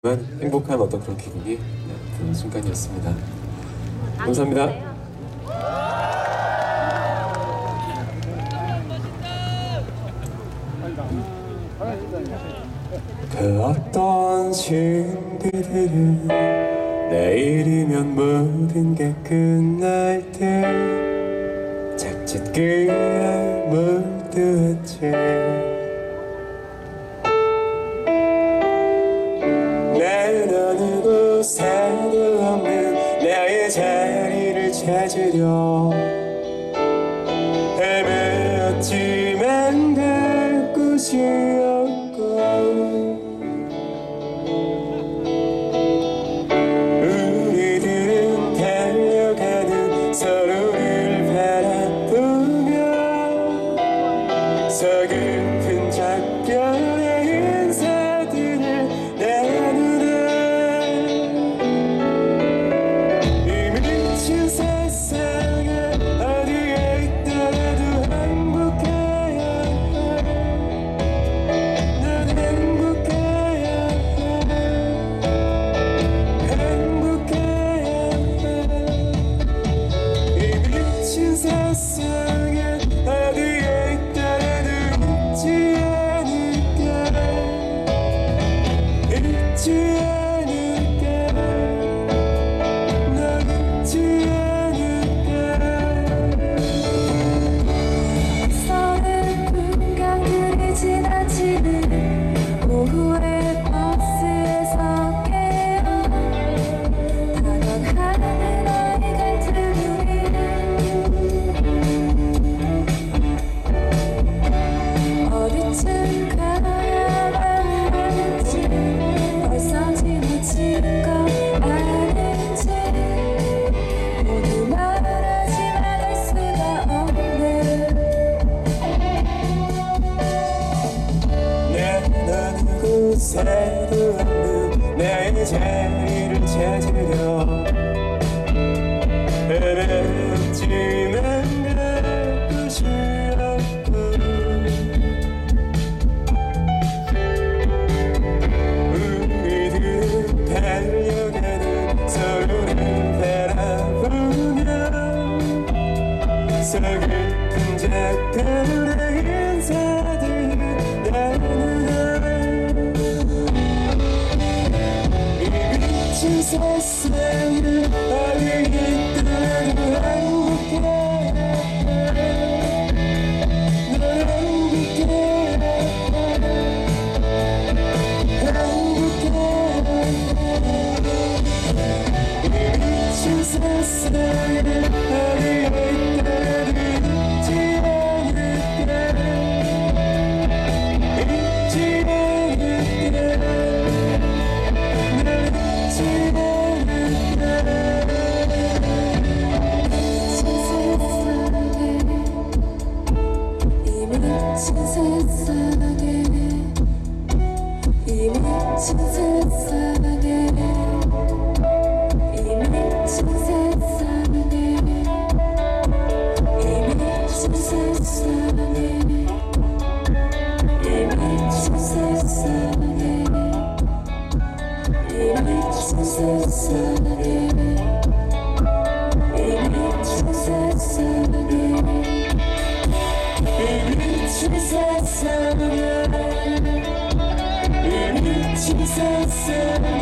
행복한 어떤 그런 기분이 드는 순간이었습니다. 감사합니다. 그 어떤 신비들은 내일이면 모든 게 끝날 때 자칫 그에 몰두했지. 나는 어느 곳에도 없는 나의 자리를 찾으려 헤매었지만 갈 곳이 없고 우리들은 달려가는 서로를 바라보며 서글픈 작별의 인사들을 나누네. 이 미친 세상에 어디에 있더라도 행복해야 해. 난 행복해야 해. 행복해야 해. 이 미친 세상에 어디에 있더라도 잊지 않을게. 잊지 않을게. 널 잊지 않을게. 서른 풍경들이 지나치는 오후의 버스에서 깨어 단원하는 아이 같은 우리는 어디쯤 가야만 하는지 벌써 지나친 거 아닌지 모두 말하지만 알 수가 없는 난 어느 곳에도 없는 나의 자리를 찾으려 헤매었지만 갈 곳이 없고 우리들은 달려가는 서로를 바라보며 서글픈 작별의 인사들을 나누네. 이 미친 세상에 어디에 있더라도 행복해야 해. 널 행복해야 해. 행복해야 해. 이 미친 세상에 어디에 있더라도 잊지 않을게. 잊지 않을게. 널 잊지 않을게. 이 미친 세상에 이 미친 세상에 이 미친 세상에 이 미친 세상에 이 미친 세상에 이 미친 세상에 이 미친 세상에 이 미친 세상에 이 미친 세상에